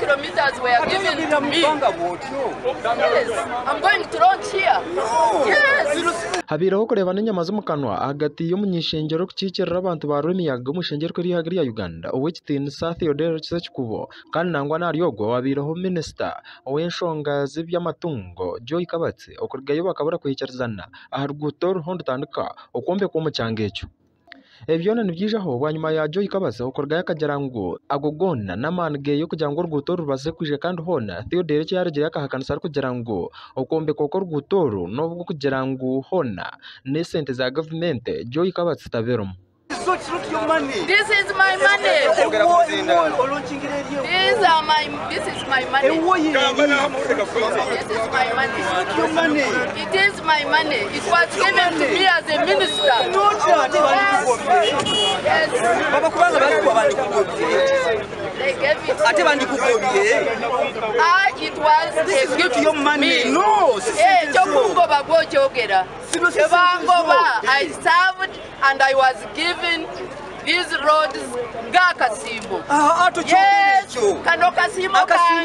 kilometers were given to me. Yes, I'm going to launch here. Yes. Habiraho kurebana inyama zo mu kanwa hagati y'umunyishengero kukikirira abantu ba Rwemiyaga umushengero kuri hagari ya Uganda owekitini THEODORE SSEKIKUBO kandi nangwa naryogo wabiraho minister ow'enshonga z'iby'amatungo KABATSI okurigayo bakabura kuhikirizana aharuguto ruhondo tandika okombe ko mu cyangecho ebyona nibyijaho bwanyuma ya KABATSI okurigayo akagira ngo agogona n'amanga yo kugira ngo uruguto rubase kwije kandi hona THEODORE cyaragira akahakanisa kugira ngo okombe koko rugutoro nobwo kugira ngo hona ne sente za government KABATSI taberomo. This is my money. This is my money. This is my money. It is my money. It was given to me as a minister. Yes. They gave it to me. It was a gift to me. No. I served and I was given these roads gakasimbo. Yes, kano kasimo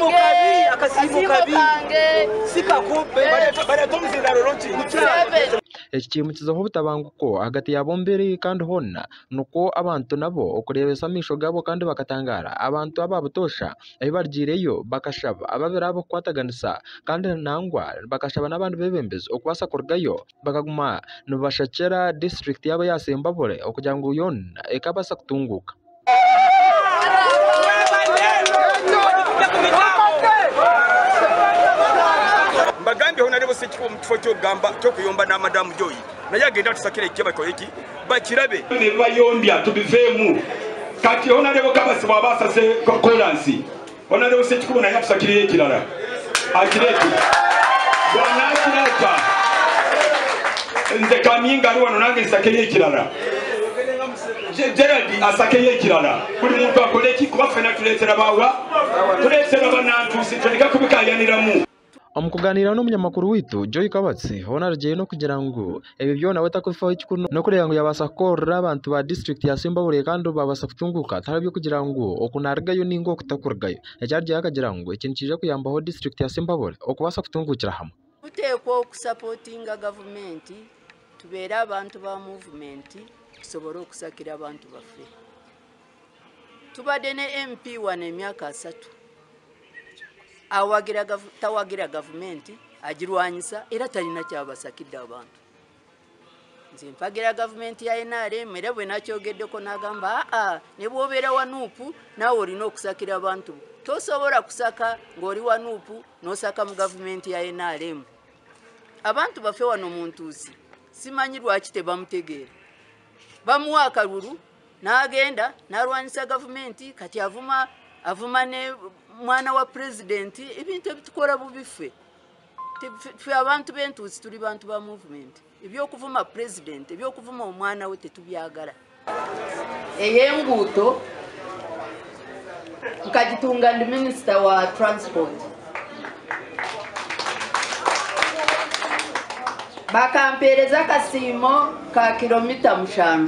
kange sikakope baratomzira roronchi ekimukizaho butabanguko hagati ya bombere kandi hona nuko abantu nabo okurebesa misho gabo kandi bakatangara abantu ababutosha ayibargireyo bakashaba ababera abo kwataganisa kandi nangwa bakashaba n'abantu bebembezo okubasa kurgayo bakaguma nubashakera district yabo ya Ssembabule okugira ngo yona ekabasa kutunguka. Bagambi honarebo sekikubo mukifo ky'ogamba ky'okuyomba na Madam Joy naye agenda tusakira ekibako eki bakirabe ne bayombya tubiveemu kati honarebo KABATSI bwabasase kolansi honarebo sekikubo naye atusakira ekirala akireti bwana akireta nze kaminga ali wano nange nsakira ekirala Gerald asakeye ekirala buli muntu akole eki kuba ffena tuleetera bawa tuleetera banantuusi tuleka kubikayaniramu. Omukuganira n'umunyamakuru witu KABATSI honarije no kugira ngo ebyo byona wetakufaho ikikuno no kureba ngo yabasa korra abantu ba district ya Ssembabule kandi babasa kutunguka tarabyo kugira ngo okunargayo ningo kutakurgayo ekyarje akagira ngo ikintu kije kuyambaho district ya Ssembabule okubasa kutungukira hamwe tutekwa okusupportinga government tubeera abantu ba movement tusobora okusakira abantu baffe tubadde ne MP wane emyaka 3 tawagira government agirwanyisa era talina kyabasakidde abantu nze mpagira government ya NRM era bwe nakyogeddeko n'agamba ne bw'obeera wanuupu naawe olina okusakira abantu tosobola kusaka ng'oli wanuupu n'osaka mu government ya NRM abantu baffe wano mu ntuusi simanyi lwaki tebamutegeera bamuwa akalulu n'agenda n'alwanyisa government kati avuma ne mwana wa president ebintu ebitukola bubiffe tuffe abantu b'entuusi tuli bantu ba movement ebyokuvuma president ebyokuvuma omwana we tetubyagala ey'enguuto nkagitunga ndi minister wa transport bakampereza akasiimo ka kilomita 5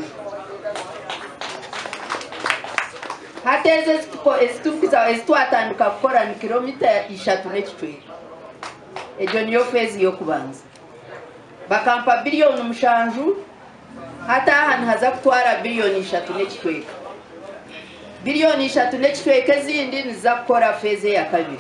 hate ezitwatandika kukola ni kilomita 3 n'ekitweka egyo niyo feezi y'okubanza bakampa biliyoni 7 hata aha nihaza kutwara biliyoni 3 n'ekitweka biliyoni 3 n'ekitweka ezindi niza kukora feezi ya kabiri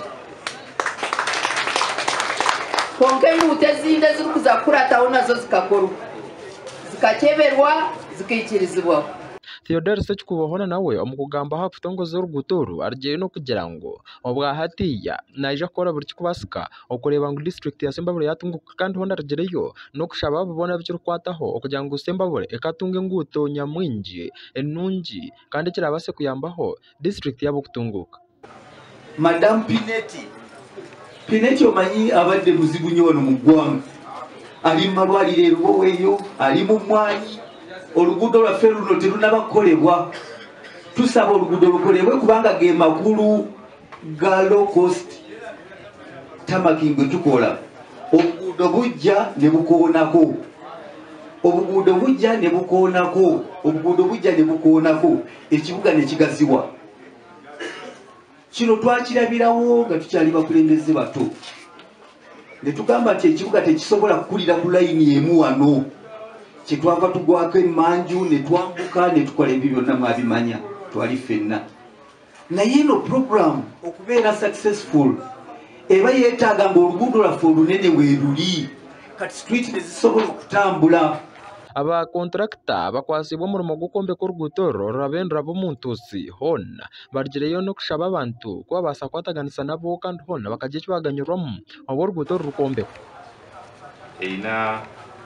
konka enguuto ezindi ezirikuza kukurataho nazo zikakorwa zikakeberwa zikikirizibwaho. THEODORE SSEKIKUBO hona nawe omukugamba hafutongoza urugutoro argiye no kugira ngo obwa hatiya naija kora buri kikubasika okureba ngo district ya Ssembabule yatunguka kandi hona argireyo no kushaba babona by'urukwataho okugira ngo Ssembabule ekatunge nguto nyamwingi enungi kandi kirabase kuyambaho district yabo kutunguka. Madam Pineti omanyi abadde muzibu nnyo wano mu ggwanga ali mu malwaliro eruwoweeyo ali mu mwanyi oluguudo lwaffe luno terunabakolebwa tusaba oluguudo lukolebwe kubanga ge makulu ga low cost tamaking bwe tukola obuguudo bujja ne bukoonako obuguudo bujja ne bukoonako obuguudo bujja ne bukoonako ekibuga ne kigazibwa kino twakirabirawo nga tukyali bakulembeze bato ne tugamba nti ekibuga tekisobola kukulira ku layini emu wano kyetwava tugwako emmanju ne twambuka ne tukola ebyo byonna mwabimanya twali ffenna naye eno program okubeera successful eba yeetaaga ng'oluguudo lwaffe olunene weeruli kati street ne zisobola okutambula aba kontrakta bakwasibwa omurimo gw'okwombeka oruguuto orwo rurabendera b'omuntusi hoona barigireyo n'okushaba abantu kubabaasa kwataganisa nabo kandi hoona bakagira eki baganyirwamu obu oruguuto rurikwombekwa erina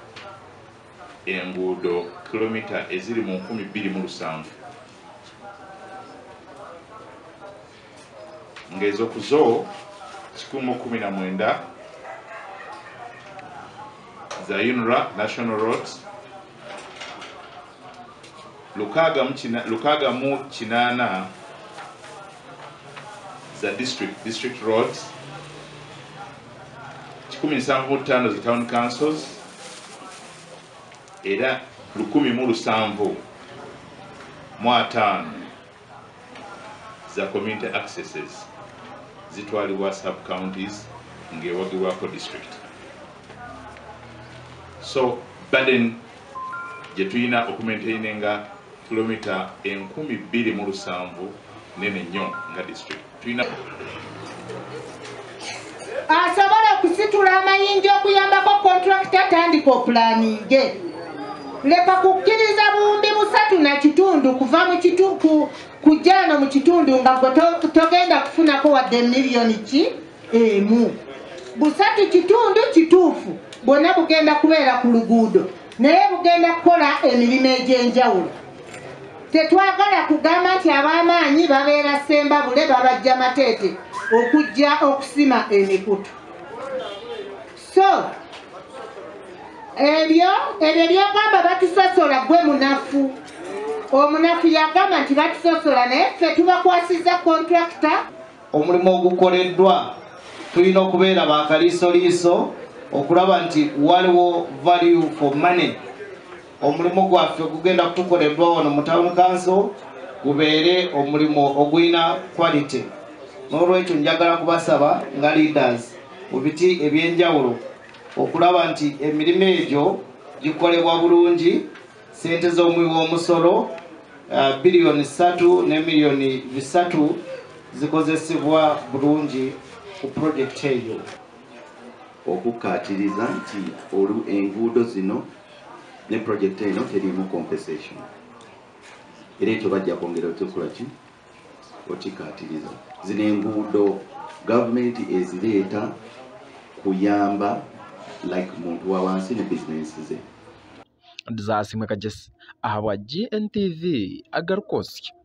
enguudo kilomita eziri mu 207 ng'ezokuzo 119 za UNRA National Roads lukaga mu 8 za district roads 175 za town councils era 1,705 za community accesses zitwalibwa sub counties ng'ewagibwako district so burden gye tulina okumaintaininga kilomita 2,700 nene nnyo nga district tulina asobola okusitula amayinja okuyambako kontrakita tandika opulaninge leka kukkiriza buwumbi 3.5 kuva mu kituku kujjano mu kitundu nga gwe togenda kufunako wadde miliyoni ki emu 3.5 kituufu bwonna bugenda kubeera ku luguudo naye bugenda kukola emirimu egy'enjawulo tetwagala kugamba nti ab'amaanyi babeera Ssembabule babajja Mateete okujja okusima emikutu so ebyo byagamba batusosola gwe munafu omunafu yagamba nti batusosola naye ffe tubakwasiza kontrakita omulimu ogukoleddwa tulina okubeera bakaliisoliiso okulaba nti waliwo value for money omulimu gwaffe gugenda kutukoleddwa wano mu town council gubeere omulimu ogulina quality n'olwekyo njagala kubasaba nga leaders mu biti ebyenjawulo okulaba nti emirimu egyo gikolebwa bulungi sente z'omuwi w'omusolo biliyoni 3 ne miliyoni 3 zikozesebwa bulungi ku project eyo okukatiriza nti enguudo zino ne project eno terimu compensation era ekyo bajja kwongera otukolaki okikatiriza zino enguudo gavumenti ezireeta kuyamba like muntu wa wansi ne bizinesi ze Zasimwe Kagesi ahabwa GNTV agarukosya